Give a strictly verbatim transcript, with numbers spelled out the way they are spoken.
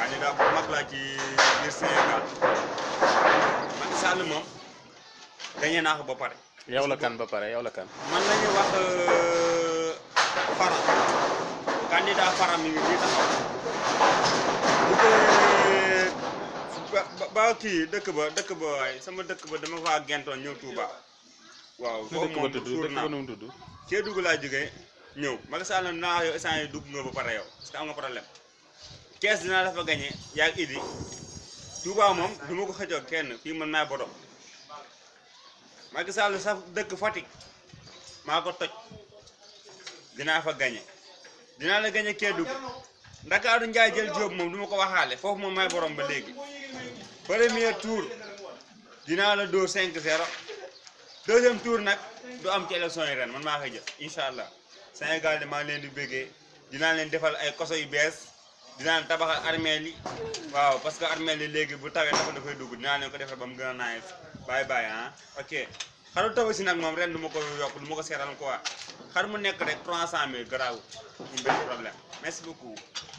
candidat bu mag laa ci biir Sénégal Macky Sall moom gagné naa ko ba pare. yow la kan ba pare yow la kan. man la ñuy wax Fara candidat Fara mi ngi nii taxaw bu dee ba ba kii dëkk ba dëkk ba waaye sama dëkk ba dama faa gentoon ñëw Touba. waaw foofu moom suur naa nu mu tudd Kédougou laa jógee ñëw Macky Sall naa yow instant yi dugg nga ba pare yow parce que am nga problème kees dinaa dafa gagné yaa ngi Idi Touba moom du ma ko xëccoo kenn fii man maay borom Macky Sall sa dëkk Fatick maa ko toj dinaa fa gagné dinaa la gagné Kédougou Ndakaaru Njaay jël Jóob moom du ma ko waxaale foofu moom maay borom ba léegi premier tour dinaa la dóor cinq zéro deuxième tour nag du am ci élection yi ren man maa koy jël incha allah Sénégal de maa ngi leen di bëggee dinaa leen defal ay koso yu bees dinaa leen tabaxal armeel yi waaw parce que armeel yi léegi bu tawee dafa dafay dugg dinaa leen ko defal ba mu gën a nice bye bye ah ok xaru tabaski nag moom ren du ma ko yokk du ma ko seetal quoi xar mu nekk rek trois cent mille garaawul mu benn problème merci beaucoup.